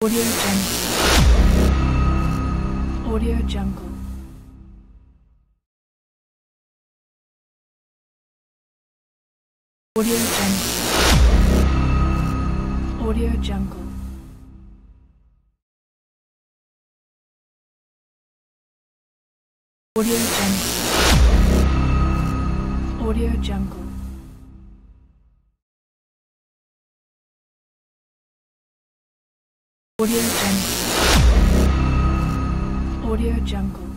Audio Jungle. Audio Jungle. Audio Jungle. Audio Jungle. Audio Jungle. Audio Jungle. Audio Jungle. Audio Jungle.